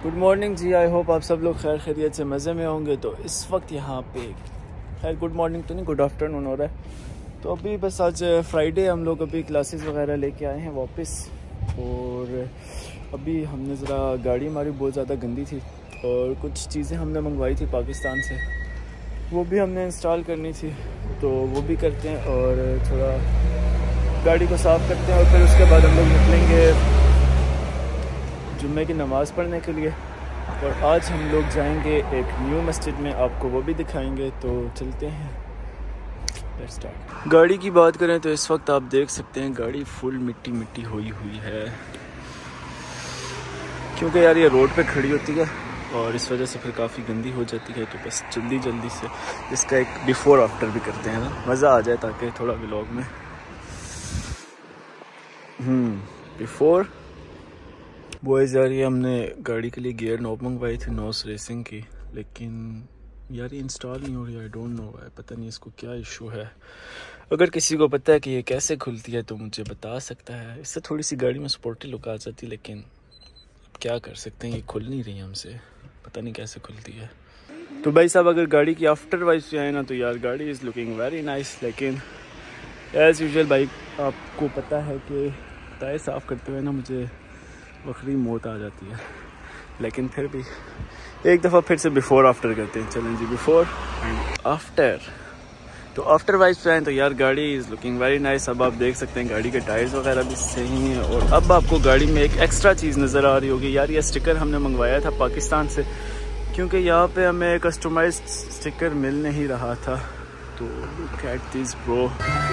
Good morning ji, I hope आप सब लोग खैर खैरियत से मज़े में होंगे। तो इस वक्त यहाँ पे खैर गुड मॉर्निंग तो नहीं, गुड आफ्टरनून हो रहा है। तो अभी बस आज फ्राइडे, हम लोग अभी क्लासेस वगैरह लेके आए हैं वापस। और अभी हमने ज़रा गाड़ी हमारी बहुत ज़्यादा गंदी थी और कुछ चीज़ें हमने मंगवाई थी पाकिस्तान से, वो भी हमने इंस्टॉल करनी थी, तो वो भी करते हैं और थोड़ा गाड़ी को साफ़ करते हैं। और फिर उसके बाद हम लोग निकलेंगे जुम्मे की नमाज़ पढ़ने के लिए। और आज हम लोग जाएंगे एक न्यू मस्जिद में, आपको वो भी दिखाएंगे। तो चलते हैं, लेट्स स्टार्ट। गाड़ी की बात करें तो इस वक्त आप देख सकते हैं गाड़ी फुल मिट्टी मिट्टी हुई है, क्योंकि यार ये रोड पे खड़ी होती है और इस वजह से फिर काफ़ी गंदी हो जाती है। तो बस जल्दी से इसका एक बिफ़ोर आफ्टर भी करते हैं ना, मज़ा आ जाए ताकि थोड़ा व्लॉग में। बिफ़ोर बॉयज़ यार, ये हमने गाड़ी के लिए गियर नॉब मंगवाई थी नॉस रेसिंग की, लेकिन यार ये इंस्टॉल नहीं हो रही। आई डोंट नो वाई, पता नहीं इसको क्या इशू है। अगर किसी को पता है कि ये कैसे खुलती है तो मुझे बता सकता है। इससे थोड़ी सी गाड़ी में स्पोर्टी लुक आ जाती, लेकिन अब क्या कर सकते हैं, ये खुल नहीं रही हमसे, पता नहीं कैसे खुलती है। तो भाई साहब, अगर गाड़ी की आफ्टर वाइज से आए ना तो यार गाड़ी इज़ लुकिंग वेरी नाइस, लेकिन एज़ यूजुअल भाई आपको पता है कि टायर साफ़ करते हुए ना मुझे बखरी मौत आ जाती है। लेकिन फिर भी एक दफ़ा फिर से बिफ़ोर आफ्टर करते हैं। चलें जी, बिफ़ोर एंड आफ्टर। तो आफ्टर वाइज पे आए तो यार गाड़ी इज़ लुकिंग वेरी नाइस। अब आप देख सकते हैं गाड़ी के टायर्स वगैरह भी सही हैं। और अब आपको गाड़ी में एक एक्स्ट्रा चीज़ नज़र आ रही होगी यार, ये स्टिकर हमने मंगवाया था पाकिस्तान से, क्योंकि यहाँ पे हमें कस्टमाइज्ड स्टिकर मिल नहीं रहा था। तो लुक एट दिस ब्रो,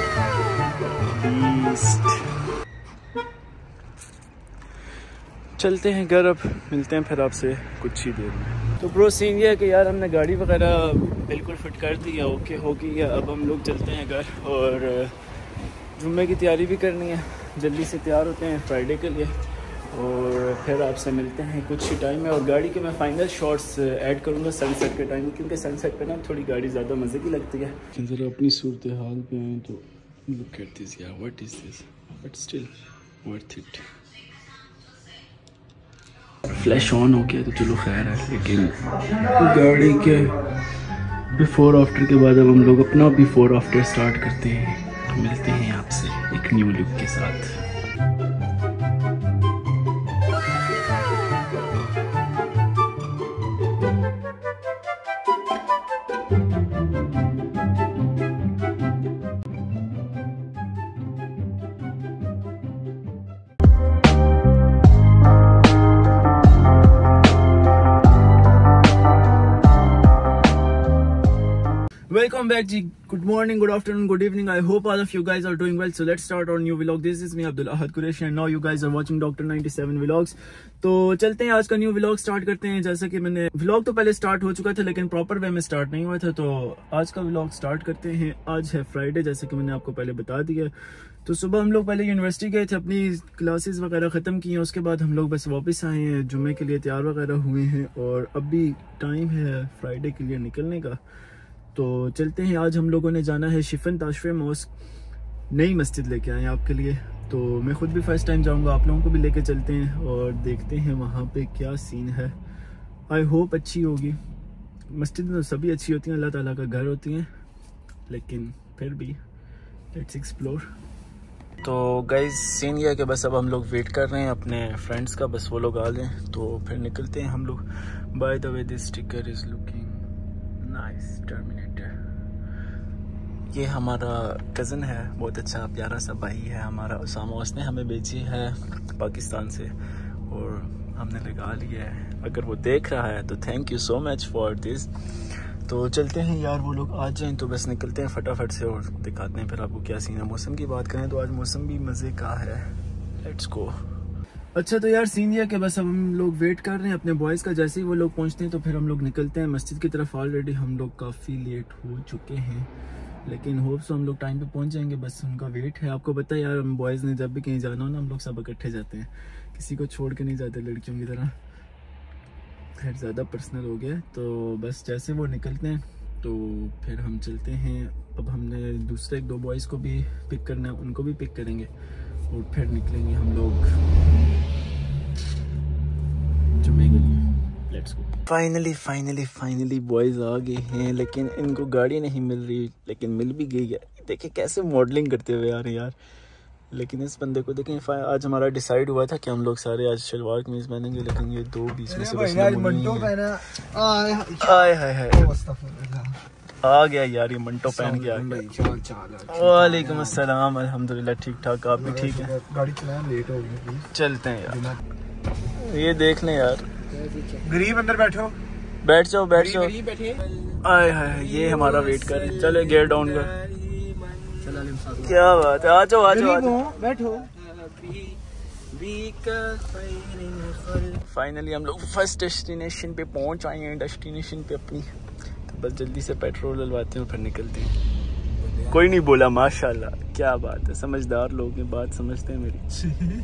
चलते हैं घर, अब मिलते हैं फिर आपसे कुछ ही देर में। तो ब्रो सीन ये है कि यार हमने गाड़ी वगैरह बिल्कुल फिट कर दी है, ओके हो गई है। अब हम लोग चलते हैं घर और जुम्मे की तैयारी भी करनी है, जल्दी से तैयार होते हैं फ्राइडे के लिए और फिर आपसे मिलते हैं कुछ ही टाइम में। और गाड़ी के मैं फाइनल शॉट्स ऐड करूँगा सनसेट के टाइम, क्योंकि सनसेट पे ना थोड़ी गाड़ी ज़्यादा मज़े की लगती है। ज़रा अपनी सूरत हाल पे आए तो लुक एट दिस यार, what is this, but still worth it. Flash on हो गया तो चलो खैर है, लेकिन गाड़ी के बिफ़ोर आफ्टर के बाद अब हम लोग अपना बिफ़ोर आफ्टर स्टार्ट करते हैं। मिलते हैं आपसे एक न्यू लुक के साथ। Welcome back ji, good morning, good afternoon, good evening. I hope all of you guys are doing well. So let's start our new vlog. This is me Abdul Ahad Qureshi and now you guys are watching Dr. 97 vlogs. तो चलते हैं आज का new vlog start करते हैं। जैसा कि मैंने व्लॉग तो पहले स्टार्ट हो चुका था, लेकिन प्रॉपर वे में स्टार्ट नहीं हुआ था। तो आज का व्लॉग स्टार्ट करते हैं। आज है फ्राइडे, जैसे कि मैंने आपको पहले बता दिया। तो सुबह हम लोग पहले यूनिवर्सिटी गए थे, अपनी क्लासेस वगैरह ख़त्म की हैं। उसके बाद हम लोग बस वापस आए हैं, जुम्मे के लिए तैयार वगैरह हुए हैं और अभी टाइम है फ्राइडे के लिए निकलने का। तो चलते हैं। आज हम लोगों ने जाना है शिफन ताशफे मॉस्क, नई मस्जिद लेके आए हैं आपके लिए। तो मैं खुद भी फर्स्ट टाइम जाऊंगा, आप लोगों को भी लेके चलते हैं और देखते हैं वहाँ पे क्या सीन है। आई होप अच्छी होगी। मस्जिद तो सभी अच्छी होती हैं, अल्लाह ताला का घर होती हैं, लेकिन फिर भी लेट्स एक्सप्लोर। तो गाइज सीन ये है कि बस अब हम लोग वेट कर रहे हैं अपने फ्रेंड्स का, बस वो लोग आ जाएं तो फिर निकलते हैं हम लोग। By the way this sticker is looking nice, Terminator. ये हमारा कज़न है, बहुत अच्छा प्यारा सा भाई है हमारा उसामा, उसने हमें भेजी है पाकिस्तान से और हमने लगा लिया है। अगर वो देख रहा है तो thank you so much for this. तो चलते हैं यार, वो लोग आ जाएं तो बस निकलते हैं फटाफट से और दिखाते हैं फिर आपको क्या सीन है। मौसम की बात करें तो आज मौसम भी मज़े का है, लेट्स गो। अच्छा तो यार सीन ये है कि बस अब हम लोग वेट कर रहे हैं अपने बॉयज़ का। जैसे ही वो लोग पहुंचते हैं तो फिर हम लोग निकलते हैं मस्जिद की तरफ। ऑलरेडी हम लोग काफ़ी लेट हो चुके हैं, लेकिन होप सो हम लोग टाइम पे पहुंच जाएंगे, बस उनका वेट है। आपको पता है यार, हम बॉयज़ ने जब भी कहीं जाना हो ना, हम लोग सब इकट्ठे जाते हैं, किसी को छोड़ के नहीं जाते लड़कियों की तरह। खैर ज़्यादा पर्सनल हो गया। तो बस जैसे वो निकलते हैं तो फिर हम चलते हैं। अब हमने दूसरे एक दो बॉयज़ को भी पिक करना है, उनको भी पिक करेंगे और फिर निकलेंगे हम लोग जुम्मे के लिए। Let's go. फाइनली बॉयज आ गए हैं, लेकिन इनको गाड़ी नहीं मिल रही, लेकिन मिल भी गई है। देखिए कैसे मॉडलिंग करते हुए यार। लेकिन इस बंदे को देखें, आज हमारा डिसाइड हुआ था कि हम लोग सारे आज शलवार कमीज पहनेंगे, लेकिन ये दो बीच में से बस आ गया यार, ये मंटो पहन के आ गया। वालेकुम अस्सलाम, अल्हम्दुलिल्लाह ठीक ठाक, आप भी ठीक है? गाड़ी चलाना लेट हो गई, चलते हैं यार। ये देख लें यार, गरीब अंदर बैठ जाओ। आए हाय, ये हमारा वेट कर रहे हैं। चले गेयर डाउन कर, क्या बात है, आ जाओ बैठो। फाइनली हम लोग फर्स्ट डेस्टिनेशन पे पहुंच आए हैं, डेस्टिनेशन पे अपनी। तो बस जल्दी से पेट्रोल डलवाते हैं और फिर निकलते हैं। कोई नहीं बोला माशाल्लाह, क्या बात है, समझदार लोग हैं, बात समझते हैं मेरी।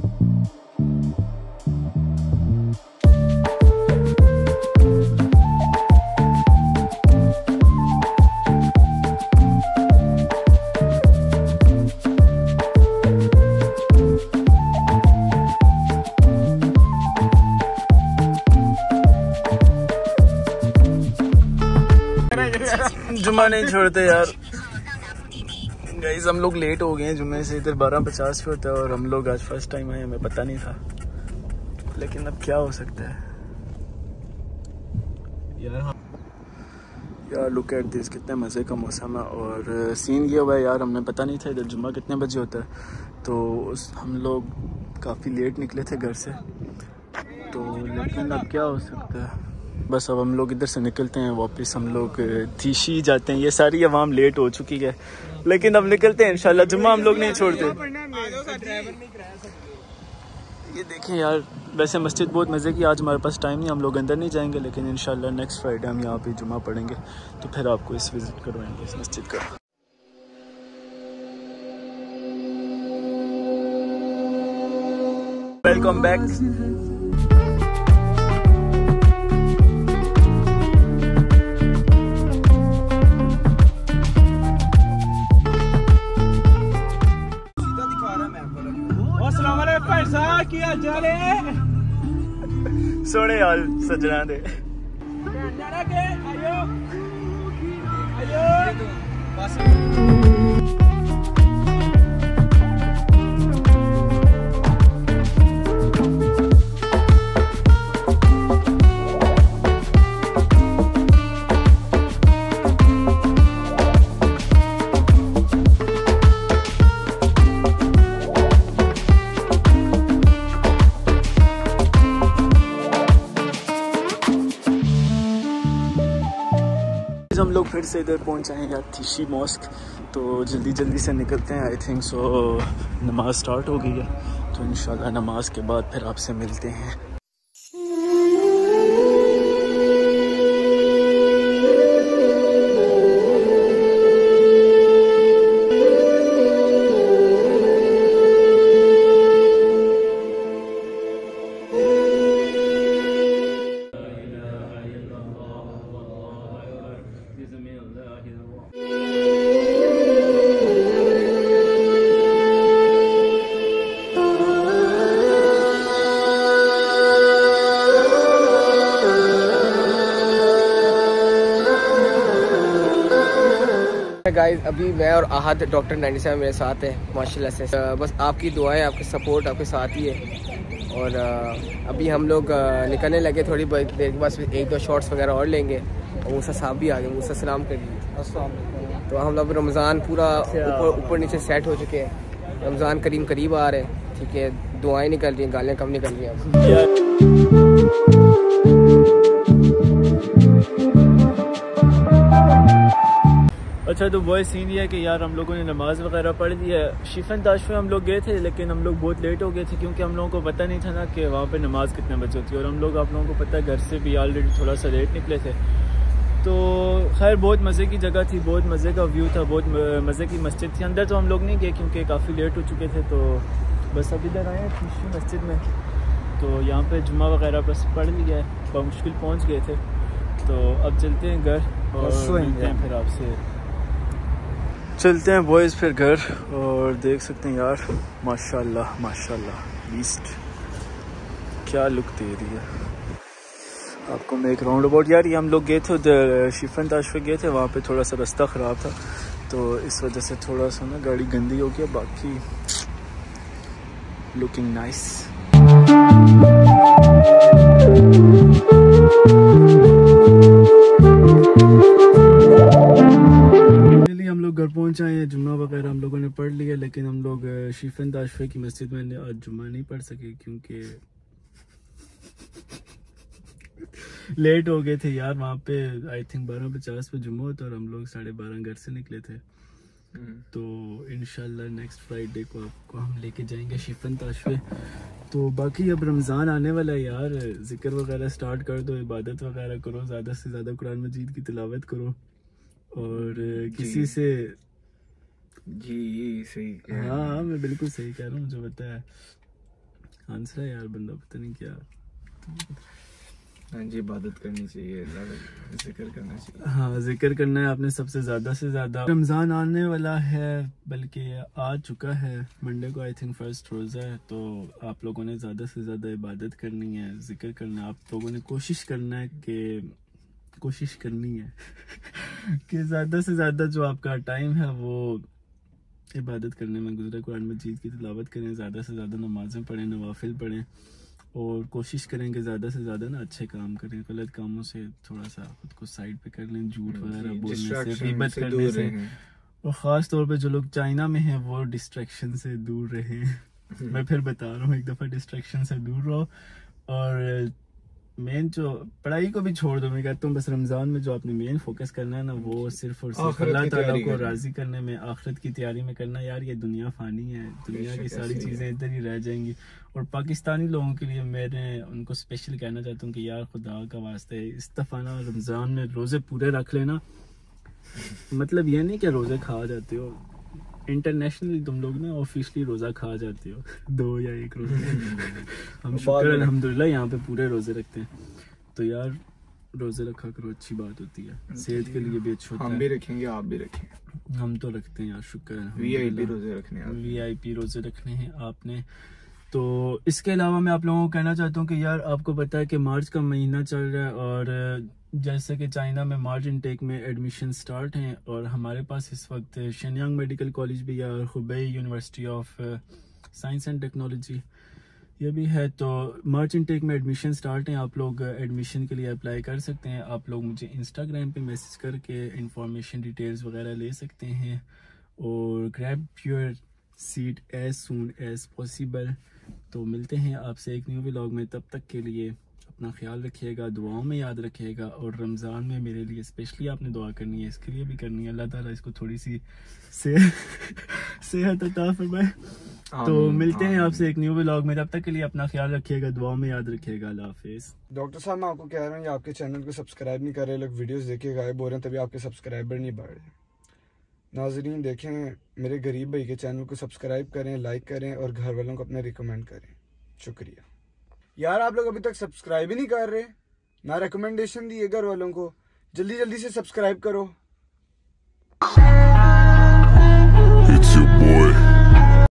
जुम्मा नहीं छोड़ते यार गाइस, हम लोग लेट हो गए हैं जुम्मे से। इधर 12:50 पे होता है और हम लोग आज फर्स्ट टाइम आए, हमें पता नहीं था, लेकिन अब क्या हो सकता है यार। लुक एट दिस, कितने मज़े का मौसम है। और सीन ये हुआ है यार, हमने पता नहीं था इधर जुम्मा कितने बजे होता है, तो हम लोग काफ़ी लेट निकले थे घर से, तो लेकिन अब क्या हो सकता है। बस अब हम लोग इधर से निकलते हैं वापस, हम लोग थीशी जाते हैं। ये सारी आवाम लेट हो चुकी है, लेकिन अब निकलते हैं इंशाल्लाह, जुम्मा हम लोग नहीं छोड़ते। ये देखें यार, वैसे मस्जिद बहुत मज़े की, आज हमारे पास टाइम नहीं, हम लोग अंदर नहीं जाएंगे, लेकिन इंशाल्लाह नेक्स्ट फ्राइडे हम यहाँ पे जुम्मा पढ़ेंगे, तो फिर आपको इस विज़िट करवाएंगे इस मस्जिद का। Welcome back. सोने हाल सजना दे। हम लोग फिर से इधर पहुंच आए यार, थीशी मॉस्क, तो जल्दी से निकलते हैं। आई थिंक सो नमाज स्टार्ट हो गई है, तो इंशाल्लाह नमाज के बाद फिर आपसे मिलते हैं। गाइस, अभी मैं और आहद डॉक्टर 97 मेरे साथ है माशाल्लाह से। बस आपकी दुआएं, आपकी सपोर्ट आपके साथ ही है। और अभी हम लोग निकलने लगे, थोड़ी बहुत देर के बाद 1-2 शॉट्स वगैरह और लेंगे। और मूसा साहब भी आ गए, मूसा सलाम कर लीजिए। तो हम लोग रमज़ान पूरा ऊपर नीचे सेट हो चुके हैं, रमज़ान करीम करीब आ रहे हैं, ठीक है। दुआएं निकल रही हैं, गालियाँ कम निकल रही हैं। अच्छा, तो वो सीन ये है कि यार हम लोगों ने नमाज़ वगैरह पढ़ ली है। शिफन ताश में हम लोग गए थे, लेकिन हम लोग बहुत लेट हो गए थे, क्योंकि हम लोगों को पता नहीं था ना कि वहाँ पे नमाज़ कितने बजे होती है। और हम लोग, आप लोगों को पता है, घर से भी ऑलरेडी थोड़ा सा लेट निकले थे। तो खैर बहुत मज़े की जगह थी, बहुत मज़े का व्यू था, बहुत मज़े की मस्जिद थी। अंदर तो हम लोग नहीं गए क्योंकि काफ़ी लेट हो चुके थे, तो बस अब इधर आए हैं थीशी मस्जिद में। तो यहाँ पे जुम्मा वगैरह बस पढ़ लिया है, बहुत मुश्किल पहुँच गए थे। तो अब चलते हैं घर और मिलते हैं फिर आपसे। चलते हैं बॉयज़ फिर घर। और देख सकते हैं यार, माशाल्लाह माशाल्लाह बीस्ट क्या लुक दे रही है। आपको मैं एक राउंड अबाउट, यार ये हम लोग गए थे उधर शिफन ताशफे गए थे, वहाँ पे थोड़ा सा रास्ता ख़राब था तो इस वजह से थोड़ा सा ना गाड़ी गंदी हो गया, बाकी लुकिंग नाइस। हम लोग घर पहुंच आए हैं, जुम्मा वगैरह हम लोगों ने पढ़ लिया, लेकिन हम लोग शिफन ताशफे की मस्जिद में आज जुम्मा नहीं पढ़ सके क्योंकि लेट हो गए थे यार। वहाँ पे आई थिंक 12:50 पे जुम्मा होता और हम लोग 12:30 घर से निकले थे। तो इंशाल्लाह नेक्स्ट फ्राइडे को आपको हम लेके जाएंगे शिफन ताशफे। तो बाकी अब रमज़ान आने वाला है यार, जिक्र वगैरह स्टार्ट कर दो, इबादत वगैरह करो, ज़्यादा से ज़्यादा कुरान मजीद की तिलावत करो और किसी से जी सही। हाँ मैं बिल्कुल सही कह रहा हूँ, मुझे पता है हंस रहा है यार बंदा, पता नहीं क्या। हाँ जी, इबादत करनी चाहिए, जिक्र करना चाहिए। हाँ जिक्र करना है आपने सबसे ज़्यादा से ज़्यादा। रमज़ान आने वाला है, बल्कि आ चुका है, मंडे को आई थिंक फर्स्ट रोज़ा है, तो आप लोगों ने ज़्यादा से ज़्यादा इबादत करनी है, जिक्र करना है। आप लोगों ने कोशिश करना है कि ज़्यादा से ज़्यादा जो आपका टाइम है वो इबादत करने में गुजरे, कुरान मजीद की तिलावत करें, ज़्यादा से ज़्यादा नमाज़ें पढ़ें, नवाफिल पढ़ें और कोशिश करें कि ज़्यादा से ज़्यादा ना अच्छे काम करें, गलत कामों से थोड़ा सा खुद को साइड पे कर लें, झूठ वगैरह बोलने से, गीबत करने से, और ख़ास तौर पे जो लोग चाइना में हैं वो डिस्ट्रैक्शन से दूर रहें। मैं फिर बता रहा हूँ, एक दफ़ा डिस्ट्रैक्शन से दूर रहो और मेन जो पढ़ाई को भी छोड़ दो। मैं कहता हूँ बस रमज़ान में जो आपने मेन फोकस करना है ना वो सिर्फ और सिर्फ अल्लाह ताला को राज़ी करने में, आखिरत की तैयारी में करना। यार ये दुनिया फ़ानी है, दुनिया की सारी चीज़ें इधर ही रह जाएंगी। और पाकिस्तानी लोगों के लिए मैं उनको स्पेशल कहना चाहता हूँ कि यार खुदा का वास्ते इस दफ़ा ना रमज़ान में रोज़े पूरे रख लेना। मतलब ये नहीं कि रोज़े खा जाते हो, इंटरनेशनली तुम लोग ना ऑफिशियली रोज़ा खा जाते हो 2 या 1 रोज़े। हम शुक्र अल्हम्दुलिल्लाह यहाँ पे पूरे रोज़े रखते हैं। तो यार रोज़े रखा करो, अच्छी बात होती है, सेहत के लिए भी अच्छा होता है। हम भी रखेंगे, आप भी रखें। हम तो रखते हैं यार, शुक्र है। वीआईपी रोज़े रखने हैं, वीआईपी रोज़े रखने हैं आपने। तो इसके अलावा मैं आप लोगों को कहना चाहता हूँ कि यार आपको पता है कि मार्च का महीना चल रहा है और जैसे कि चाइना में मार्च इनटेक में एडमिशन स्टार्ट हैं और हमारे पास इस वक्त शेनयांग मेडिकल कॉलेज भी है और Hubei university of science and technology ये भी है। तो मार्च इनटेक में एडमिशन स्टार्ट हैं, आप लोग एडमिशन के लिए अप्लाई कर सकते हैं। आप लोग मुझे इंस्टाग्राम पे मैसेज करके इंफॉर्मेशन डिटेल्स वगैरह ले सकते हैं और grab your seat as soon as possible. तो मिलते हैं आपसे एक न्यू व्लॉग में, तब तक के लिए अपना ख्याल रखिएगा, दुआओं में याद रखिएगा और रमज़ान में मेरे लिए स्पेशली आपने दुआ करनी है, इसके लिए भी करनी है, अल्लाह ताला इसको थोड़ी सी सेहत अता फरमाए। तो मिलते हैं आपसे एक न्यू व्लॉग में, तब तक के लिए अपना ख्याल रखिएगा, दुआओं में याद रखिएगा, अल्लाह हाफिज़। डॉक्टर साहब मैं आपको कह रहा हूँ ये आपके चैनल को सब्सक्राइब नहीं कर रहे लोग, वीडियोस देखे गायब हो रहे हैं, तभी आपके सब्सक्राइबर नहीं बढ़ रहे। नाजरीन देखें, मेरे गरीब भाई के चैनल को सब्सक्राइब करें, लाइक करें और घर वालों को अपने रिकमेंड करें। शुक्रिया यार, आप लोग अभी तक सब्सक्राइब ही नहीं कर रहे, ना रिकमेंडेशन दिए घर वालों को, जल्दी जल्दी से सब्सक्राइब करो।